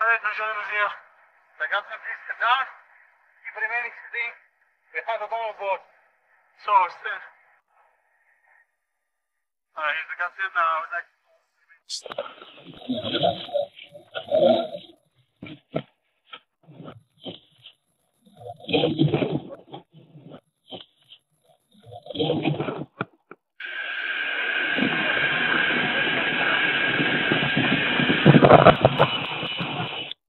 Alright, nós vamos here. The captain, please sit down. Keep remaining sitting. We have a bomb aboard. So, stand. Alright, here's the captain now. I would like